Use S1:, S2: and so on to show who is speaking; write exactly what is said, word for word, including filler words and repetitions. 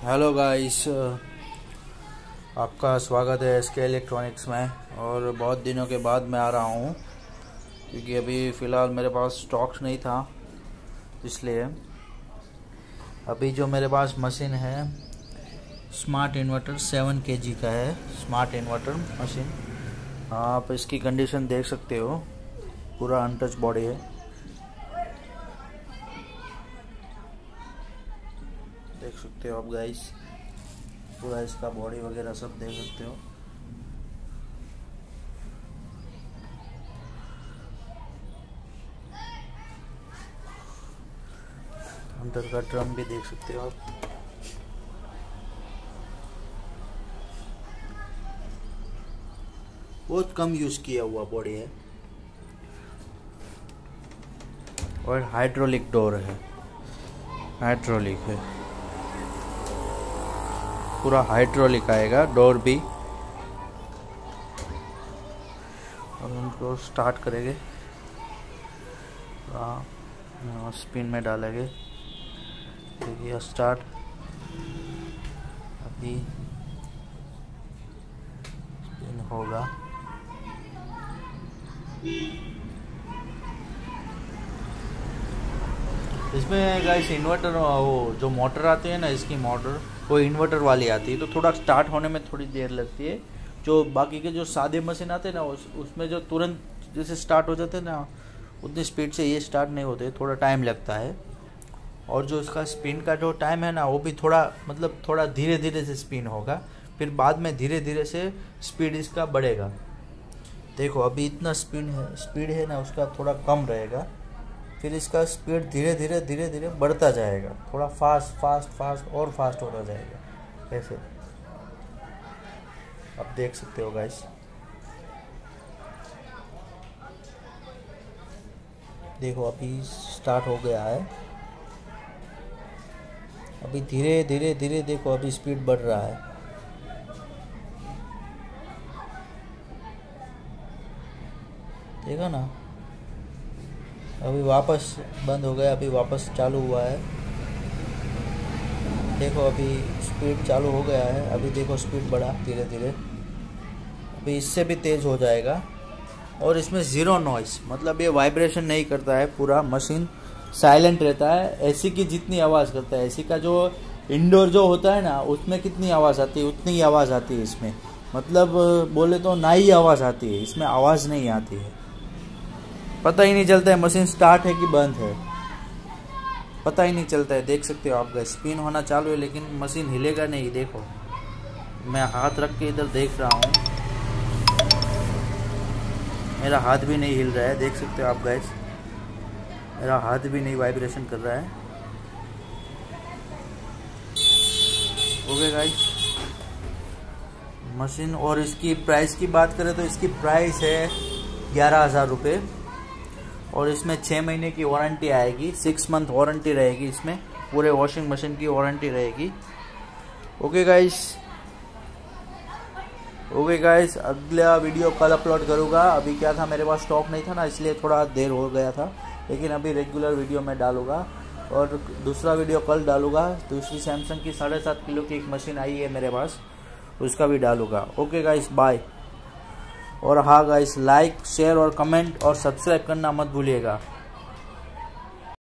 S1: Hello guys, आपका स्वागत है एसके इलेक्ट्रॉनिक्स में। और बहुत दिनों के बाद मैं आ रहा हूँ क्योंकि अभी फ़िलहाल मेरे पास स्टॉक्स नहीं था, इसलिए अभी जो मेरे पास मशीन है smart inverter seven K G का है। स्मार्ट इन्वर्टर मशीन, आप इसकी कंडीशन देख सकते हो, पूरा अनटच बॉडी है। देख सकते हो आप गाइस, पूरा इसका बॉडी वगैरह सब देख सकते हो। अंदर का ड्रम भी देख सकते हो आप। बहुत कम यूज किया हुआ बॉडी है और हाइड्रोलिक डोर है, हाइड्रोलिक है, पूरा हाइड्रोलिक आएगा डोर भी। और उनको स्टार्ट करेंगे, स्पिन में डालेंगे। देखिए स्टार्ट, अभी स्पिन होगा। इसमें गाइस इन्वर्टर, वो जो मोटर आती है ना, इसकी मोटर वो इन्वर्टर वाली आती है, तो थोड़ा स्टार्ट होने में थोड़ी देर लगती है। जो बाकी के जो सादे मशीन आते हैं ना, उस उसमें जो तुरंत जैसे स्टार्ट हो जाते हैं ना, उतनी स्पीड से ये स्टार्ट नहीं होते, थोड़ा टाइम लगता है। और जो इसका स्पिन का जो टाइम है ना, वो भी थोड़ा मतलब थोड़ा धीरे धीरे से स्पिन होगा, फिर बाद में धीरे धीरे से स्पीड इसका बढ़ेगा। देखो अभी इतना स्पिन है, स्पीड है ना उसका थोड़ा कम रहेगा, फिर इसका स्पीड धीरे धीरे धीरे धीरे बढ़ता जाएगा, थोड़ा फास्ट फास्ट फास्ट और फास्ट होता जाएगा। ऐसे आप देख सकते हो गाइस। देखो अभी स्टार्ट हो गया है, अभी धीरे धीरे धीरे देखो अभी स्पीड बढ़ रहा है। देखो ना, अभी वापस बंद हो गया, अभी वापस चालू हुआ है। देखो अभी स्पीड चालू हो गया है, अभी देखो स्पीड बढ़ा धीरे धीरे, अभी इससे भी तेज़ हो जाएगा। और इसमें ज़ीरो नॉइस, मतलब ये वाइब्रेशन नहीं करता है, पूरा मशीन साइलेंट रहता है। एसी की जितनी आवाज़ करता है, एसी का जो इंडोर जो होता है ना, उसमें कितनी आवाज़ आती है उतनी आवाज़ आती है इसमें, मतलब बोले तो ना ही आवाज़ आती है, इसमें आवाज़ नहीं आती है। पता ही नहीं चलता है मशीन स्टार्ट है कि बंद है, पता ही नहीं चलता है। देख सकते हो आप, स्पिन होना चालू है लेकिन मशीन हिलेगा नहीं। देखो मैं हाथ रख के इधर देख रहा हूँ, मेरा हाथ भी नहीं हिल रहा है। देख सकते हो आप गाइस, मेरा हाथ भी नहीं वाइब्रेशन कर रहा है। ओके गाइस, मशीन और इसकी प्राइस की बात करें तो इसकी प्राइस है ग्यारह हज़ार रुपये। और इसमें छः महीने की वारंटी आएगी, सिक्स मंथ वारंटी रहेगी इसमें, पूरे वॉशिंग मशीन की वारंटी रहेगी। ओके गाइस, ओके गाइस, अगला वीडियो कल अपलोड करूँगा। अभी क्या था, मेरे पास स्टॉक नहीं था ना, इसलिए थोड़ा देर हो गया था, लेकिन अभी रेगुलर वीडियो मैं डालूँगा। और दूसरा वीडियो कल डालूँगा। दूसरी सैमसंग की साढ़े सात किलो की एक मशीन आई है मेरे पास, उसका भी डालूँगा। Okay guys, bye. और हाँ गाइस, लाइक शेयर और कमेंट और सब्सक्राइब करना मत भूलिएगा।